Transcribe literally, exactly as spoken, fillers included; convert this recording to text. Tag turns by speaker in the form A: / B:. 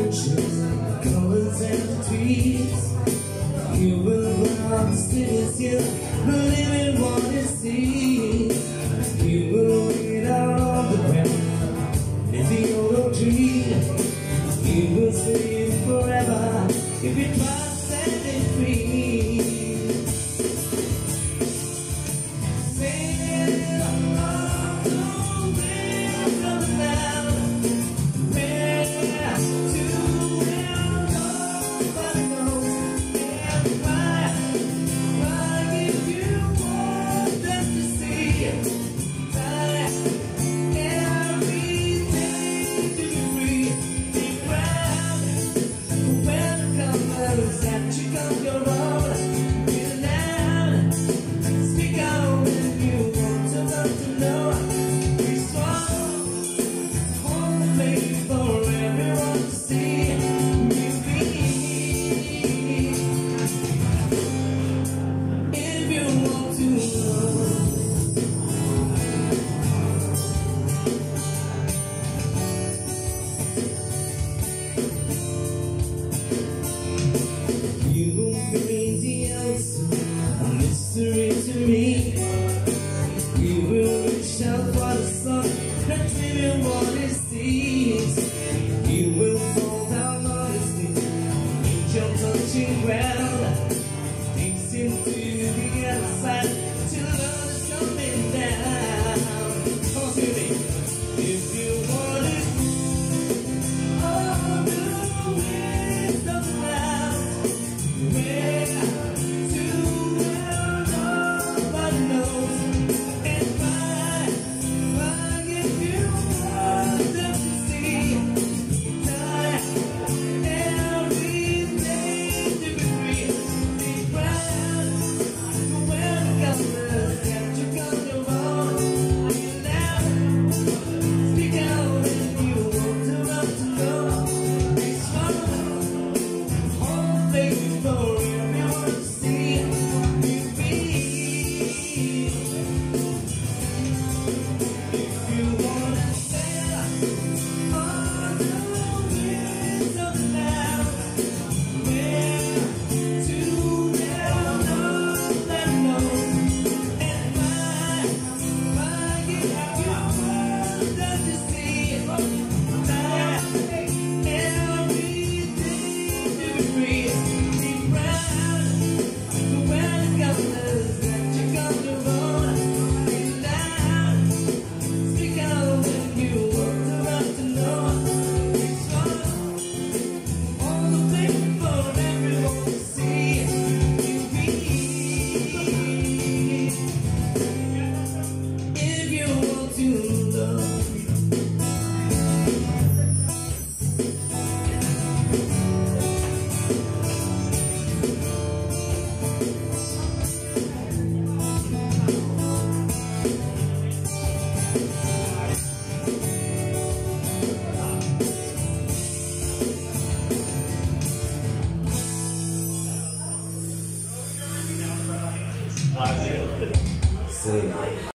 A: oceans, colors and trees. You will run the cities here, believing what you see. You will wait out on the ground in the old tree. You will stay forever if you try to set it free. Sail along the winds of the land, where to where nobody knows. And why, why if you want them to see, die every day to be free. Be proud when the colors that you come your own. Be loud, speak out when you want to learn to know. Be strong, hold the place for everyone to see. Be free if you want to know. You will bring the answer, a mystery to me. You will reach out for the sun, not dreaming what it sees. You will fall down on his knees, angel touching ground. Takes him to the other side, till love is coming down. Come on, sing with me. If you want it, oh, the winds of the clouds. Where to where nobody knows. And why, why if you want them to see, die every day to be free. Be proud when the colors that you come your own. Be loud, speak out when you want to run to know. Be strong, hold faith for everyone to see. Be free if you wanna sail on the winds of the cloud. Where to where nobody knows. And why, why if you want them to see, die every day to be free. Be proud to wear the colors that you come to own. Be loud, speak out when you want to run to know. Be strong, all the things for everyone to see. Be free if you want to love. Say